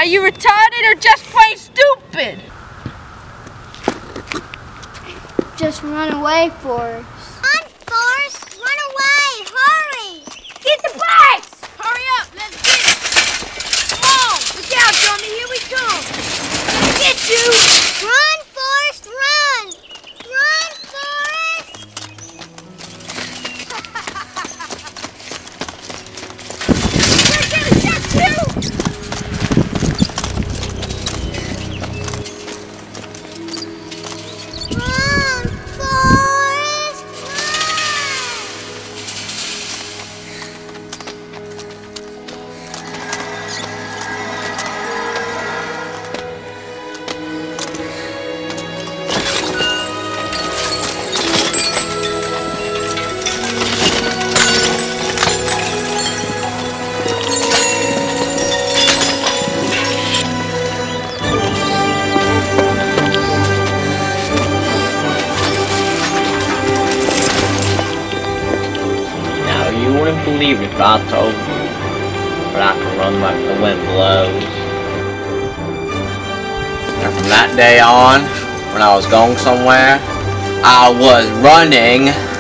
Are you retarded or just plain stupid? Just run away, Forrest. Run, Forrest! Run away! Hurry! Get the bikes! Hurry up, let's get it. Come on, look out, Dummy, here we come. Get you! Run, Forrest, run! Run, Forrest! You're getting shot too! Run, Forrest, run! Now you wouldn't believe it if I told you, but I can run like the wind blows. And from that day on, when I was going somewhere, I was running